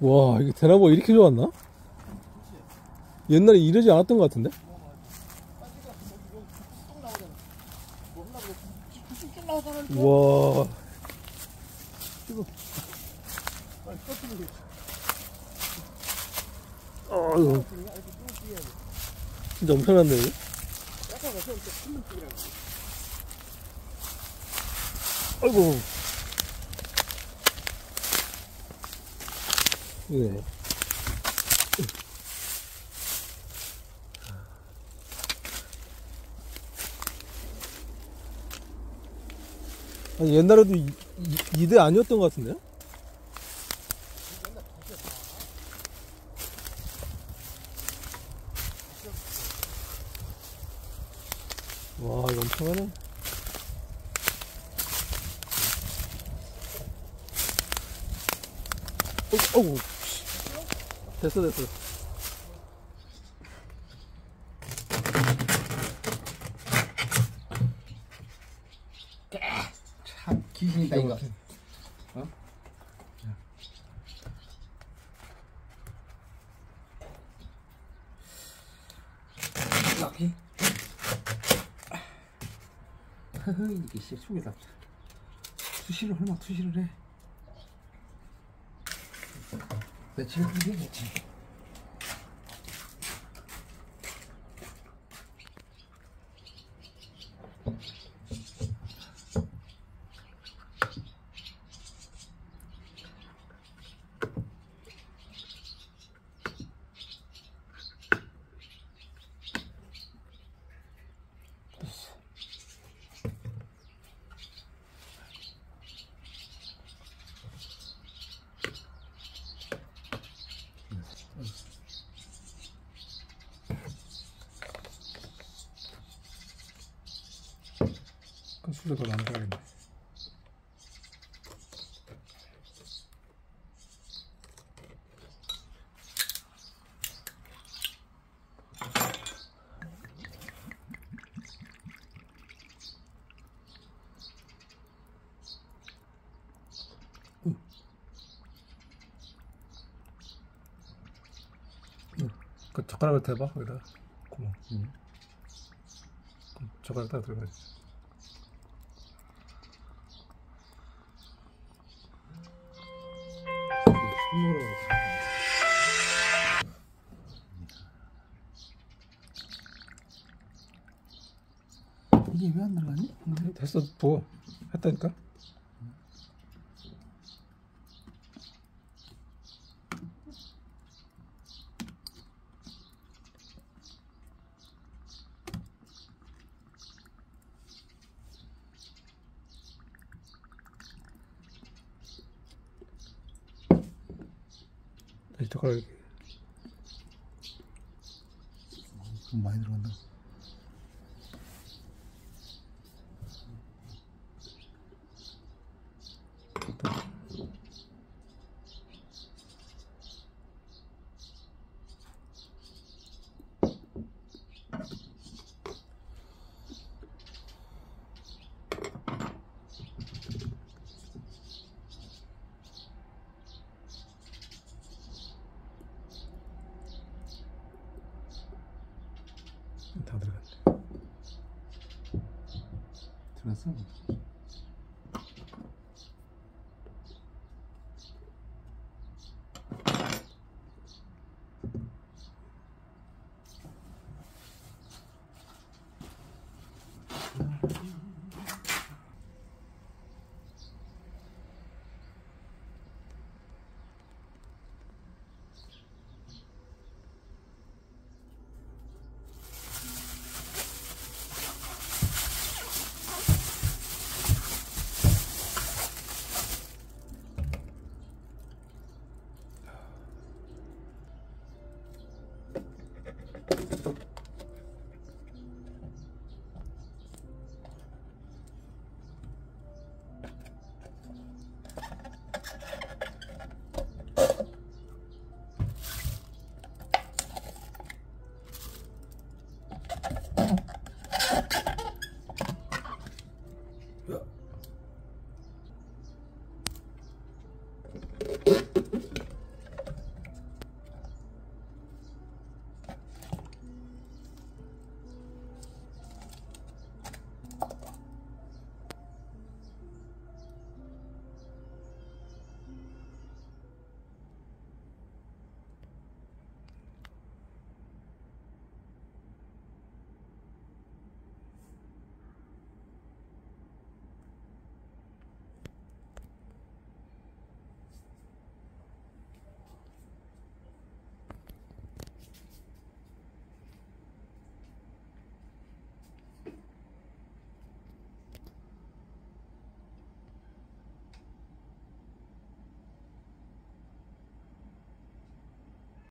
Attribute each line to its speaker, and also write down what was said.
Speaker 1: 와, 이게 대나무가 이렇게 좋았나? 옛날에 이러지 않았던 것 같은데? 와. 이거 진짜 엄청난데, 이거? 아이고. 네. 아니, 옛날에도 2대 아니었던 것 같은데요? 와, 이거 엄청나네. 어우, 됐어.
Speaker 2: 참 기신이다 이거. 어? 여기. 이게 씨 속에다 투시를 얼마 투시를 해. 며칠 후겠지.
Speaker 1: 큰 소리가 난다겠네. 그 젓가락을 대봐 여기다. 구멍. 젓가락 딱 들어가지.
Speaker 2: 이게 왜 안 나가니?
Speaker 1: 됐어, 부어. 했다니까. 다시 젓가락.
Speaker 2: 좀 많이 들어간다.
Speaker 1: 다 들어갔네.
Speaker 2: 들어갔어?